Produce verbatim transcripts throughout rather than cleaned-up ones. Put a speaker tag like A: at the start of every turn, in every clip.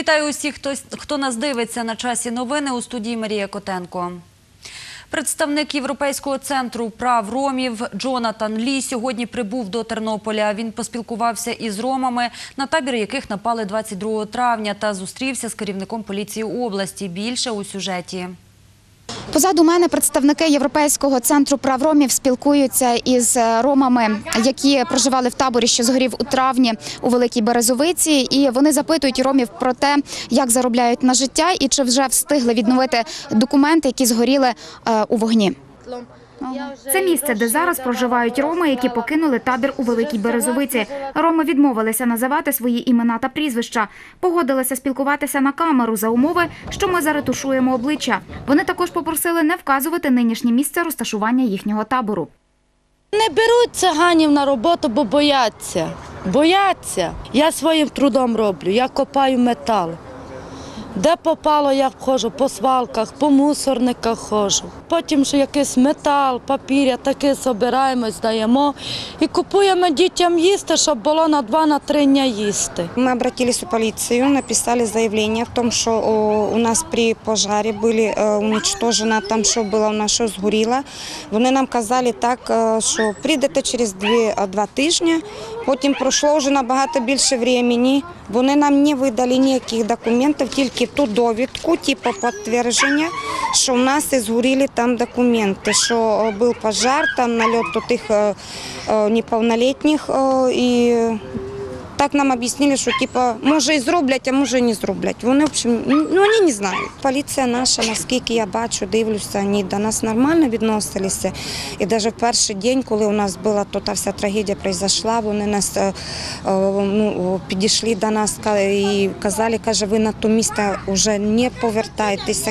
A: Вітаю усіх, хто, хто нас дивиться. На часі новини, у студії Марія Котенко. Представник Європейського центру прав ромів Джонатан Лі сьогодні прибув до Тернополя. Він поспілкувався із ромами, на табір яких напали двадцять другого травня, та зустрівся з керівником поліції області. Більше у сюжеті.
B: Позаду мене представники Європейського центру прав ромів спілкуються із ромами, які проживали в таборі, що згорів у травні у Великій Березовиці. І вони запитують ромів про те, як заробляють на життя і чи вже встигли відновити документи, які згоріли у вогні. Це місце, де зараз проживають роми, які покинули табір у Великій Березовиці. Роми відмовилися називати свої імена та прізвища. Погодилися спілкуватися на камеру за умови, що ми заретушуємо обличчя. Вони також попросили не вказувати нинішнє місце розташування їхнього табору.
C: Не беруть циганів на роботу, бо бояться. Бояться. Я своїм трудом роблю, я копаю метал. Де попало, я ходжу, по свалках, по мусорниках ходжу. Потім ще якийсь метал, папір, таке збираємо, здаємо і купуємо дітям їсти, щоб було на два три дня їсти.
D: Ми звернулися в поліцію, написали заявлення в тому, що у нас при пожарі були уничтожені, там що було у нас, що згоріло. Вони нам казали так, що прийдете через два тижні, потім пройшло вже набагато більше часу. Вони нам не видали ніяких документів, тільки ту довідку, типу підтвердження, що в нас згоріли там документи, що був пожар, там нальот до тих неповнолітніх. І так нам об'яснили, що типу, може і зроблять, а може і не зроблять. Вони, в общем, ну, вони не знають. Поліція наша, наскільки я бачу, дивлюся, вони до нас нормально відносилися. І навіть в перший день, коли у нас була та вся трагедія пройшла, вони нас ну, підійшли до нас і казали, каже, ви на то місце вже не повертайтеся.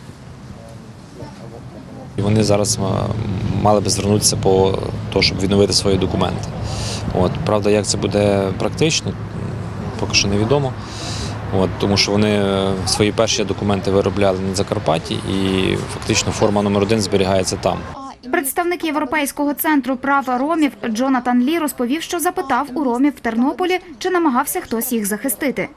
E: Вони зараз мали би звернутися по тому, щоб відновити свої документи. От, правда, як це буде практично, поки що невідомо. От, тому що вони свої перші документи виробляли на Закарпатті і фактично форма номер один зберігається там.
B: Представник Європейського центру прав ромів Джонатан Лі розповів, що запитав у ромів в Тернополі, чи намагався хтось їх захистити.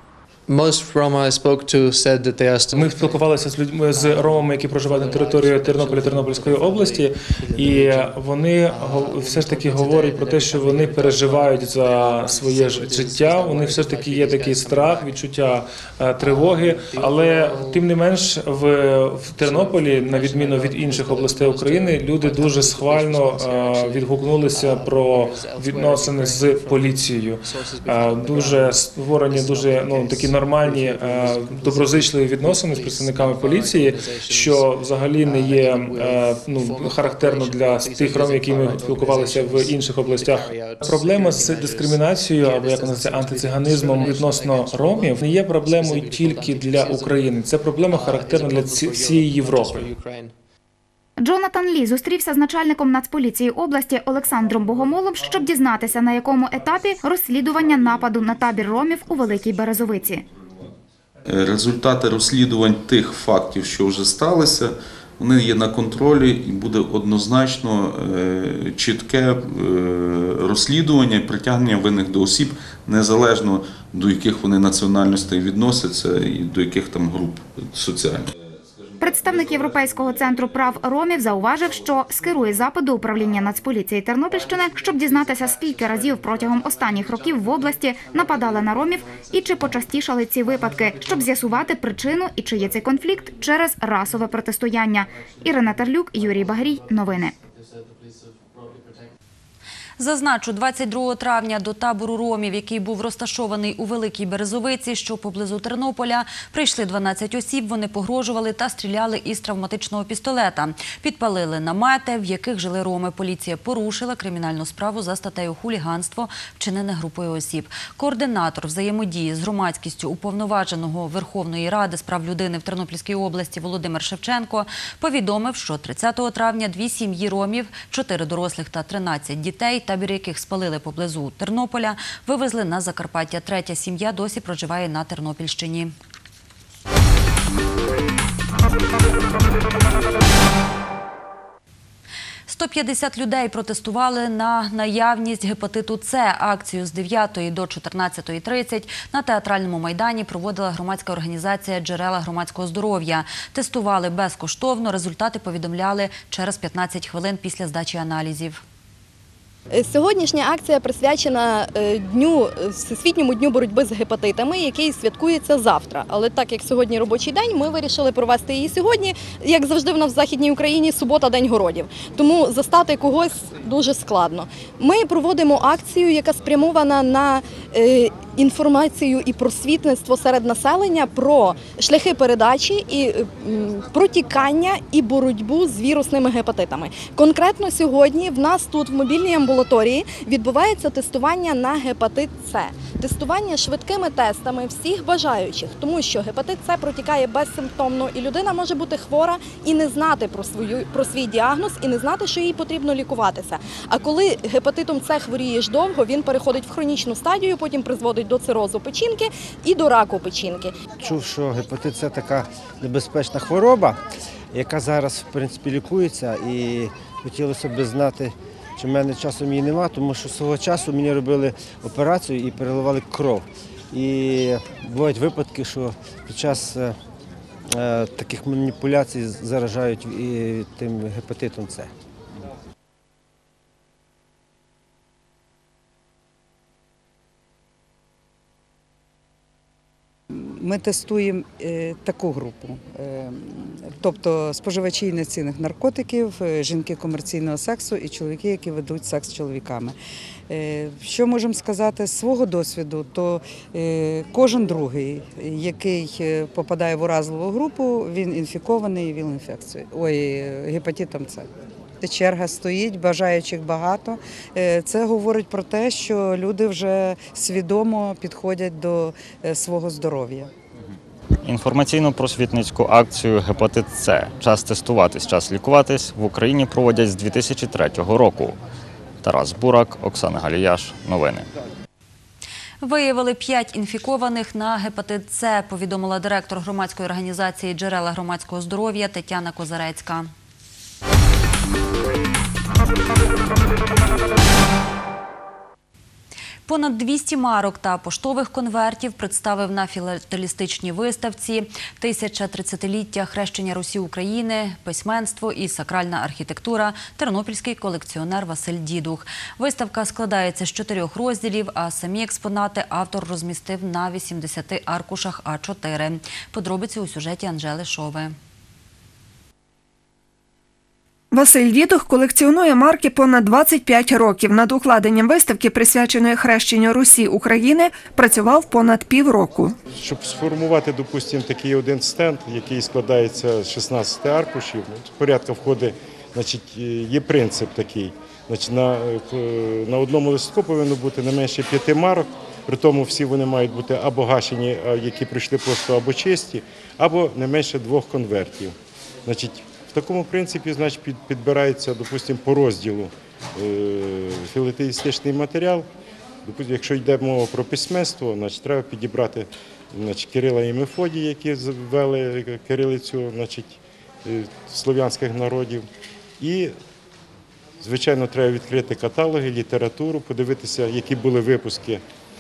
F: Ми спілкувалися з людьми, з ромами, які проживають на території Тернополя, Тернопільської області, і вони все ж таки говорять про те, що вони переживають за своє життя, у них все ж таки є такий страх, відчуття тривоги, але тим не менш в, в Тернополі, на відміну від інших областей України, люди дуже схвально відгукнулися про відносини з поліцією. Дуже створені дуже ну, такі нормальні, доброзичливі відносини з представниками поліції, що взагалі не є ну, характерно для тих ромів, які ми спілкувалися в інших областях. Проблема з дискримінацією, або як називається, антициганізмом відносно ромів, не є проблемою тільки для України. Це проблема характерна для всієї Європи.
B: Джонатан Лі зустрівся з начальником Нацполіції області Олександром Богомолом, щоб дізнатися, на якому етапі розслідування нападу на табір ромів у Великій Березовиці.
G: Результати розслідувань тих фактів, що вже сталися, вони є на контролі і буде однозначно чітке розслідування і притягнення винних до осіб, незалежно до яких вони національностей відносяться і до яких там груп соціальних.
B: Представник Європейського центру прав ромів зауважив, що скерує запит до управління Нацполіції Тернопільщини, щоб дізнатися, скільки разів протягом останніх років в області нападали на ромів і чи почастішали ці випадки, щоб з'ясувати причину і чи є цей конфлікт через расове протистояння. Ірина Терлюк, Юрій Багрій. Новини.
A: Зазначу, двадцять другого травня до табору ромів, який був розташований у Великій Березовиці, що поблизу Тернополя, прийшли дванадцять осіб, вони погрожували та стріляли із травматичного пістолета. Підпалили намети, в яких жили роми. Поліція порушила кримінальну справу за статтею «Хуліганство», вчинене групою осіб. Координатор взаємодії з громадськістю уповноваженого Верховної Ради з прав людини в Тернопільській області Володимир Шевченко повідомив, що тридцятого травня дві сім'ї ромів, чотири дорослих та тринадцять дітей, табір яких спалили поблизу Тернополя, вивезли на Закарпаття. Третя сім'я досі проживає на Тернопільщині. сто п'ятдесят людей протестували на наявність гепатиту С. Акцію з дев'ятої до чотирнадцятої тридцять на Театральному майдані проводила громадська організація «Джерела громадського здоров'я». Тестували безкоштовно, результати повідомляли через п'ятнадцять хвилин після здачі аналізів.
H: Сьогоднішня акція присвячена дню, Всесвітньому дню боротьби з гепатитами, який святкується завтра. Але так як сьогодні робочий день, ми вирішили провести її сьогодні. Як завжди в нас в Західній Україні, субота – День городів. Тому застати когось дуже складно. Ми проводимо акцію, яка спрямована на інформацію і просвітництво серед населення про шляхи передачі, і протікання і боротьбу з вірусними гепатитами. Конкретно сьогодні в нас тут в мобільній амбулаторії відбувається тестування на гепатит С. Тестування швидкими тестами всіх бажаючих, тому що гепатит С протікає безсимптомно, і людина може бути хвора і не знати про, свою, про свій діагноз, і не знати, що їй потрібно лікуватися. А коли гепатитом С хворієш довго, він переходить в хронічну стадію, потім призводить до цирозу печінки і до раку печінки.
I: Чув, що гепатит С – така небезпечна хвороба, яка зараз, в принципі, лікується, і хотілося б знати, чи в мене часом її нема, тому що свого часу мені робили операцію і переливали кров. І бувають випадки, що під час е, е, таких маніпуляцій заражають і тим гепатитом С.
J: Ми тестуємо таку групу, тобто споживачі ін'єкційних наркотиків, жінки комерційного сексу і чоловіки, які ведуть секс з чоловіками. Що можемо сказати з свого досвіду, то кожен другий, який попадає в уразливу групу, він інфікований ВІЛ-інфекцією, ой, гепатитом С. Черга стоїть, бажаючих багато. Це говорить про те, що люди вже свідомо підходять до свого здоров'я.
K: Інформаційно-просвітницьку акцію «Гепатит С. Час тестуватись, час лікуватись» в Україні проводять з дві тисячі третього року. Тарас Бурак, Оксана Галіяш. Новини.
A: Виявили п'ять інфікованих на гепатит С, повідомила директор громадської організації «Джерела громадського здоров'я» Тетяна Козарецька. Понад двісті марок та поштових конвертів представив на філателістичній виставці «Тисяча тридцятиліття хрещення Русі України. Письменство і сакральна архітектура» тернопільський колекціонер Василь Дідух. Виставка складається з чотирьох розділів, а самі експонати автор розмістив на вісімдесяти аркушах А чотири. Подробиці у сюжеті Анжели Шови.
L: Василь Дідух колекціонує марки понад двадцять п'ять років. Над укладенням виставки, присвяченої хрещенню Русі України, працював понад півроку.
M: Щоб сформувати, допустимо, такий один стенд, який складається з шістнадцяти аркушів, порядка входить, значить, є принцип такий. Значить, на, на одному листку повинно бути не менше п'яти марок, при тому всі вони мають бути або гашені, які пройшли просто, або чисті, або не менше двох конвертів. Значить, в такому принципі, значить, підбирається, допустимо, по розділу філателістичний матеріал. Допустимо, якщо йде мова про письменство, значить, треба підібрати, значить, Кирила і Мефодій, які ввели кирилицю, значить, слов'янських народів. І, звичайно, треба відкрити каталоги, літературу, подивитися, які були випуски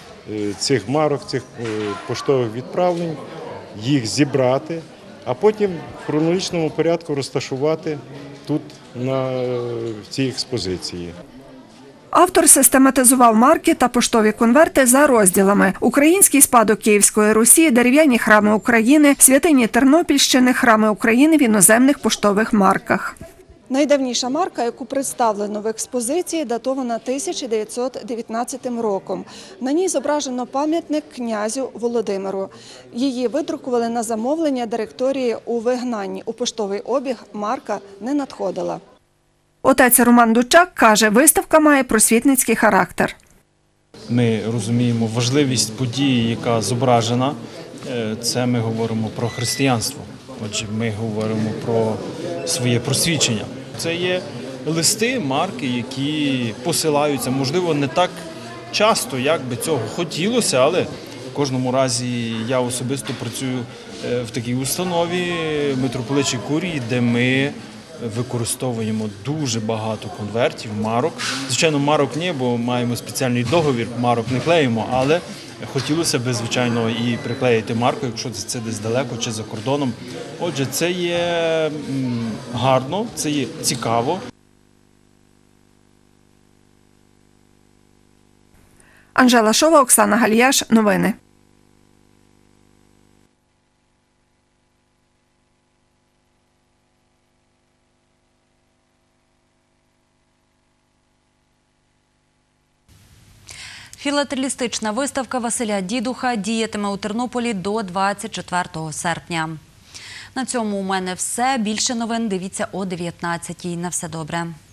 M: цих марок, цих поштових відправлень, їх зібрати, а потім в хронологічному порядку розташувати тут, на цій експозиції.
L: Автор систематизував марки та поштові конверти за розділами: український спадок Київської Русі, дерев'яні храми України, святині Тернопільщини, храми України в іноземних поштових марках.
N: Найдавніша марка, яку представлено в експозиції, датована тисяча дев'ятсот дев'ятнадцятим роком. На ній зображено пам'ятник князю Володимиру. Її видрукували на замовлення директорії у вигнанні. У поштовий обіг марка не надходила.
L: Отець Роман Дучак каже, виставка має просвітницький характер.
O: Ми розуміємо важливість події, яка зображена. Це ми говоримо про християнство. Отже, ми говоримо про своє просвічення. Це є листи, марки, які посилаються, можливо, не так часто, як би цього хотілося, але в кожному разі я особисто працюю в такій установі митрополичій курії, де ми використовуємо дуже багато конвертів, марок. Звичайно, марок ні, бо маємо спеціальний договір, марок не клеїмо, але хотілося б, звичайно, і приклеїти марку, якщо це десь далеко чи за кордоном. Отже, це є гарно, це є цікаво.
L: Анжела Шова, Оксана Галіяш. Новини.
A: Філателістична виставка Василя Дідуха діятиме у Тернополі до двадцять четвертого серпня. На цьому у мене все. Більше новин дивіться о дев'ятнадцятій. На все добре.